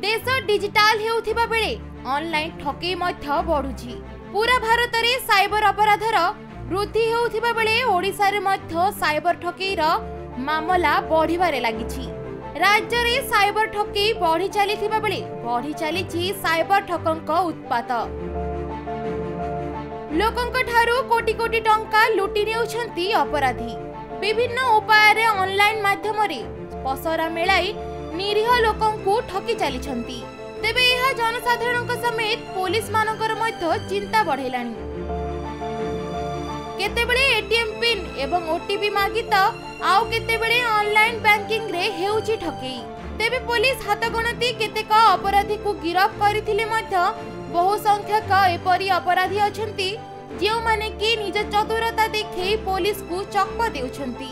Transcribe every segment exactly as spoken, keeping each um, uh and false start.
देश डिजिटाल हेउथिबा बेले ऑनलाइन ठकेई मध्य बढ़ुछि। पूरा भारत में साइबर अपराधर वृद्धि हेउथिबा बेले ओडिशा रे मध्य साइबर ठकेईर मामला बढ़िबारे लागिछि। राज्य रे साइबर ठकेई बढ़ी चलीथिबा बेले बढ़ी चलीछि साइबर ठकंक उत्पात। लोकंक ठारू कोटी कोटी टंका लुटि नेउछंती अपराधी। विभिन्न उपाय रे ऑनलाइन माध्यम रे पसरा मेलाई निरीह लोकंकु ठकी चलीछंती। तेबे यह जनसाधारणक समेत पुलिस मानकर मध्य चिंता बढ़ेलानी। केतेबेले एटीएम पिन एवं ओटीपी मागित आउ केतेबेले ऑनलाइन बैंकिंग रे हेउची ठकेई। तेबे पुलिस हातगणती केतेक अपराधी को गिरफ्त करिथिले मध्य बहु संख्यक एपरी अपराधी अछंती जेउ माने कि निज चतुरता देखै पुलिस को चक्क देउछंती।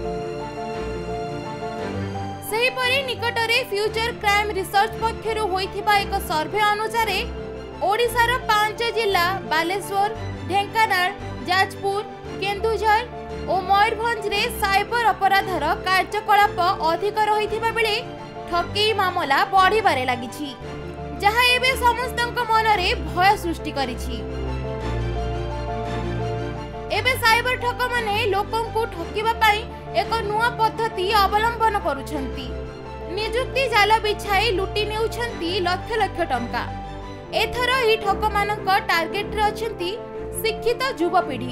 सही परी निकटरे फ्यूचर क्राइम रिसर्च पक्षरु होइथिबा एक सर्वे अनुसार ओडिशार पांच जिला बालेश्वर, ढेंकानाल, जाजपुर, केन्दुझर और मयूरभंज रे साइबर अपराधर कार्यकलाप अधिक रहिथिबा बेले ठकेई मामला बढ़िबारे लागिछि, जहा एबे समस्तक मनरे भय सृष्टि करिछि। एबे साइबर ठक माने लोकंकु ठकिबा पई एक नुआ पद्धति अवलंबन करुछंती। निजुक्ति जाल बिछाई लुटि नेउछंती लक्ष लक्ष टंका। एथर ही ठक मानक टार्गेट रे अछंती शिक्षित युवपीढ़ी।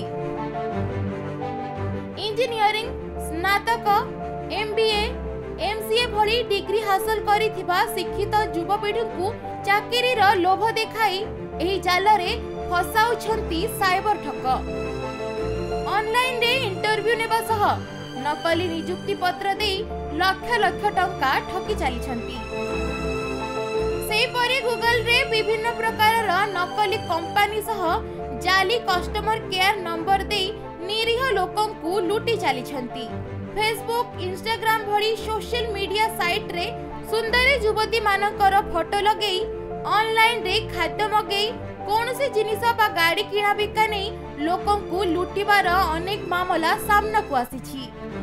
इंजीनियरिंग, स्नातक, एमबीए, एमसीए भली डिग्री हासिल करिथिबा शिक्षित युवपीढ़ी को चाकरीर लोभ देखाई एही जाल रे फसाउछंती साइबर ठक। ऑनलाइन रे इंटरव्यू नेबा सह नकली नियुक्ति पत्र दे लक्ष लक्ष टंका ठकी चलीछंती। सेही परे गूगल रे विभिन्न प्रकार नकली कंपनी सह जाली कस्टमर केयर नंबर दे निरीह लोकं को लुटि चलीछंती। फेसबुक, इंस्टाग्राम भली सोशल मीडिया साइट रे सुंदर युवती मानकर फोटो लगेई ऑनलाइन रे खाद्य मगेई कौनसी जिनिस बा गाड़ी किणा बिका नहीं लोकं को लुटिबार अनेक मामला सामना को आसीछि।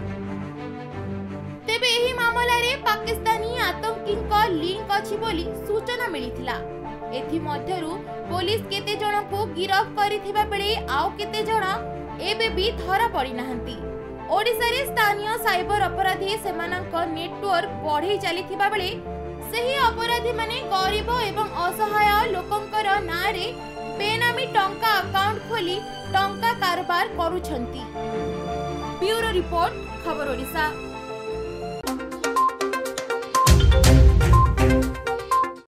तेबे एही मामला रे पाकिस्तानी आतंकी का लिंक अछि बोली सूचना मिलिथिला। एथि मध्यरु पुलिस केते जण को गिरफ्त करिथिबा बेले आउ केते जण एबे भी धरा पड़ी नाहंती। ओडिसा रे स्थानीय साइबर अपराधी सेमानक नेटवर्क बढ़ी चलीथिबा बेले सही अपराधी माने गरीब एवं असहाय लोकंकर नारे बेनामी टंका अकाउंट खोली टंका कारोबार करूछंती। ब्यूरो रिपोर्ट, खबर ओडिशा।